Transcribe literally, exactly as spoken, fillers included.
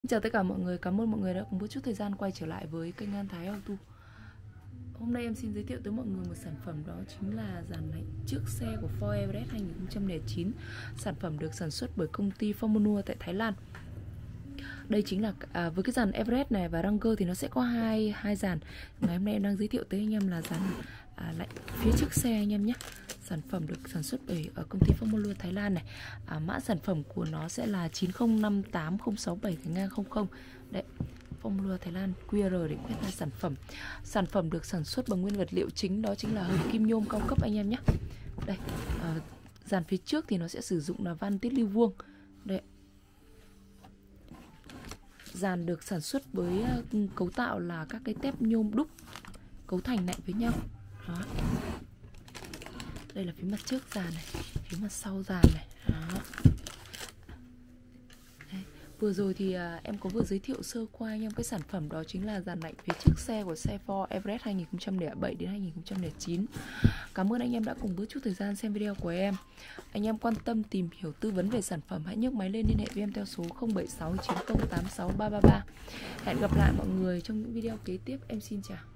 Chào tất cả mọi người, cảm ơn mọi người đã cùng một chút thời gian quay trở lại với kênh An Thái Auto. Hôm nay em xin giới thiệu tới mọi người một sản phẩm, đó chính là dàn lạnh trước xe của Ford Everest hai không không chín. Sản phẩm được sản xuất bởi công ty Formonua tại Thái Lan. Đây chính là à, với cái dàn Everest này và Ranger thì nó sẽ có hai hai dàn. Ngày hôm nay em đang giới thiệu tới anh em là dàn à, lạnh phía trước xe anh em nhé. Sản phẩm được sản xuất bởi ở công ty Formonua Thái Lan này. À, mã sản phẩm của nó sẽ là chín không năm tám không sáu bảy không không. Đấy, Formonua Thái Lan, quy rờ để quét mã sản phẩm. Sản phẩm được sản xuất bằng nguyên vật liệu chính, đó chính là hầm kim nhôm cao cấp anh em nhé. Đây, à, dàn phía trước thì nó sẽ sử dụng là van tiết lưu vuông. Đây, dàn được sản xuất với cấu tạo là các cái tép nhôm đúc cấu thành lại với nhau. Đó. Đây là phía mặt trước dàn này, phía mặt sau dàn này. Đó. Đây. Vừa rồi thì à, em có vừa giới thiệu sơ qua anh em cái sản phẩm, đó chính là dàn lạnh phía trước xe của xe Ford Everest hai không không bảy đến hai không không chín. Cảm ơn anh em đã cùng bớt chút thời gian xem video của em. Anh em quan tâm tìm hiểu tư vấn về sản phẩm, hãy nhấc máy lên liên hệ với em theo số không bảy sáu chín không tám sáu ba ba ba. Hẹn gặp lại mọi người trong những video kế tiếp. Em xin chào.